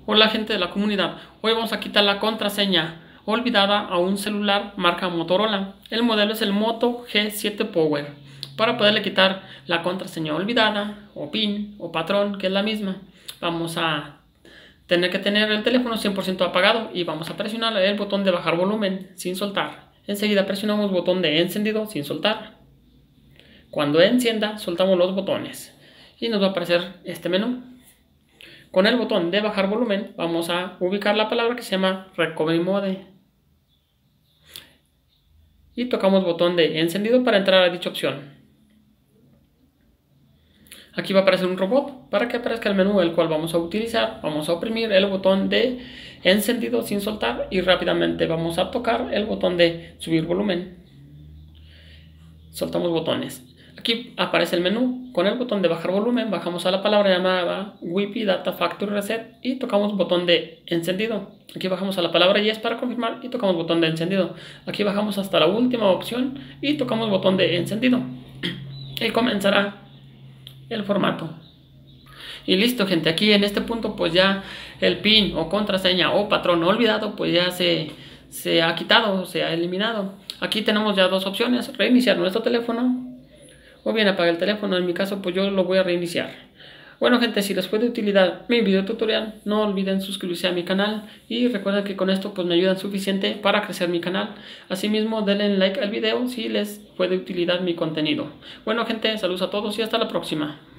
Hola gente de la comunidad, hoy vamos a quitar la contraseña olvidada a un celular marca Motorola. El modelo es el Moto G7 Power. Para poderle quitar la contraseña olvidada o PIN o patrón, que es la misma, vamos a tener que tener el teléfono 100% apagado y vamos a presionar el botón de bajar volumen sin soltar. Enseguida presionamos el botón de encendido sin soltar. Cuando encienda, soltamos los botones y nos va a aparecer este menú. Con el botón de bajar volumen vamos a ubicar la palabra que se llama Recovery Mode y tocamos botón de encendido para entrar a dicha opción. Aquí va a aparecer un robot. Para que aparezca el menú el cual vamos a utilizar, vamos a oprimir el botón de encendido sin soltar y rápidamente vamos a tocar el botón de subir volumen. Soltamos botones. Aquí aparece el menú. Con el botón de bajar volumen bajamos a la palabra llamada Wi-Fi Data Factory Reset y tocamos botón de encendido. Aquí bajamos a la palabra Yes para confirmar y tocamos botón de encendido. Aquí bajamos hasta la última opción y tocamos botón de encendido. Y comenzará el formato. Y listo, gente. Aquí en este punto pues ya el PIN o contraseña o patrón olvidado pues ya se ha quitado, se ha eliminado. Aquí tenemos ya dos opciones: reiniciar nuestro teléfono o bien apagar el teléfono. En mi caso pues yo lo voy a reiniciar. Bueno gente, si les fue de utilidad mi video tutorial, no olviden suscribirse a mi canal y recuerden que con esto pues me ayudan suficiente para crecer mi canal. Asimismo denle like al video si les fue de utilidad mi contenido. Bueno gente, saludos a todos y hasta la próxima.